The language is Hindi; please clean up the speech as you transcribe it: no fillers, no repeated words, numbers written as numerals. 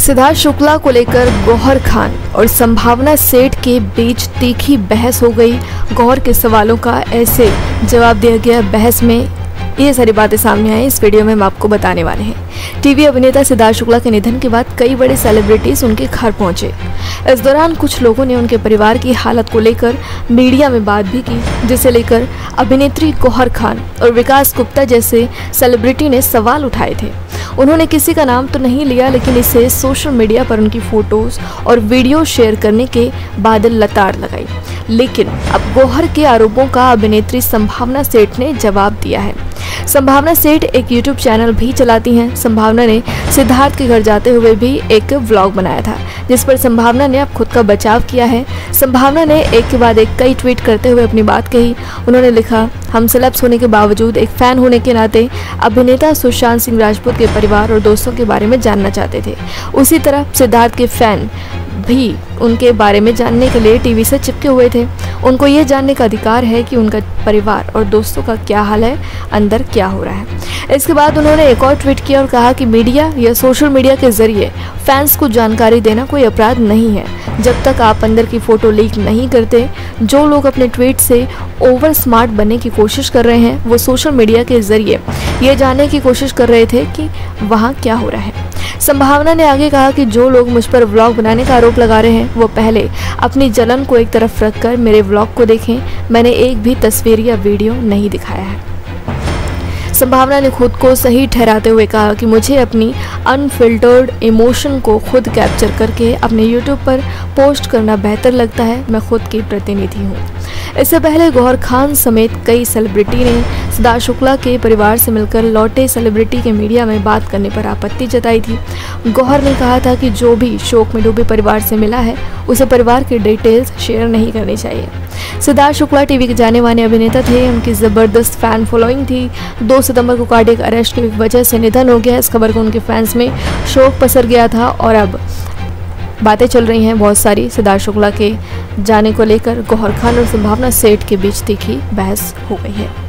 सिद्धार्थ शुक्ला को लेकर गौहर खान और संभावना सेठ के बीच तीखी बहस हो गई। गौहर के सवालों का ऐसे जवाब दिया गया। बहस में ये सारी बातें सामने आई। इस वीडियो में हम आपको बताने वाले हैं। टीवी अभिनेता सिद्धार्थ शुक्ला के निधन के बाद कई बड़े सेलिब्रिटीज उनके घर पहुंचे। इस दौरान कुछ लोगों ने उनके परिवार की हालत को लेकर मीडिया में बात भी की, जिसे लेकर अभिनेत्री गौहर खान और विकास गुप्ता जैसे सेलिब्रिटी ने सवाल उठाए थे। उन्होंने किसी का नाम तो नहीं लिया, लेकिन इसे सोशल मीडिया पर उनकी फोटोज और वीडियो शेयर करने के बादल लताड़ लगाई। लेकिन अब गौहर के आरोपों का अभिनेत्री संभावना सेठ ने जवाब दिया है। संभावना सेठ एक यूट्यूब चैनल भी चलाती हैं। संभावना ने सिद्धार्थ के घर जाते हुए भी एक व्लॉग बनाया था, जिस पर संभावना ने अब खुद का बचाव किया है। संभावना ने एक के बाद एक कई ट्वीट करते हुए अपनी बात कही। उन्होंने लिखा, हम सेलेब्स होने के बावजूद एक फैन होने के नाते अभिनेता सुशांत सिंह राजपूत के परिवार और दोस्तों के बारे में जानना चाहते थे। उसी तरह सिद्धार्थ के फैन भी उनके बारे में जानने के लिए टीवी से चिपके हुए थे। उनको ये जानने का अधिकार है कि उनका परिवार और दोस्तों का क्या हाल है, अंदर क्या हो रहा है। इसके बाद उन्होंने एक और ट्वीट किया और कहा कि मीडिया या सोशल मीडिया के जरिए फैंस को जानकारी देना कोई अपराध नहीं है, जब तक आप अंदर की फोटो लीक नहीं करते। जो लोग अपने ट्वीट से ओवर स्मार्ट बनने की कोशिश कर रहे हैं, वो सोशल मीडिया के जरिए ये जानने की कोशिश कर रहे थे कि वहाँ क्या हो रहा है। संभावना ने आगे कहा कि जो लोग मुझ पर व्लॉग बनाने का आरोप लगा रहे हैं, वो पहले अपनी जलन को एक तरफ रखकर मेरे व्लॉग को देखें। मैंने एक भी तस्वीर या वीडियो नहीं दिखाया है। संभावना ने खुद को सही ठहराते हुए कहा कि मुझे अपनी अनफिल्टर्ड इमोशन को खुद कैप्चर करके अपने यूट्यूब पर पोस्ट करना बेहतर लगता है। मैं खुद की प्रतिनिधि हूँ। इससे पहले गौहर खान समेत कई सेलिब्रिटी ने सिद्धार्थ शुक्ला के परिवार से मिलकर लौटे सेलिब्रिटी के मीडिया में बात करने पर आपत्ति जताई थी। गौहर ने कहा था कि जो भी शोक में डूबे परिवार से मिला है, उसे परिवार की डिटेल्स शेयर नहीं करनी चाहिए। सिद्धार्थ शुक्ला टीवी के जाने माने अभिनेता थे। उनकी ज़बरदस्त फैन फॉलोइंग थी। 2 सितंबर को कार्डियक अरेस्ट की वजह से निधन हो गया। इस खबर को उनके फैंस में शोक पसर गया था और अब बातें चल रही हैं बहुत सारी सिद्धार्थ शुक्ला के जाने को लेकर। गौहर खान और संभावना सेठ के बीच तीखी बहस हो गई है।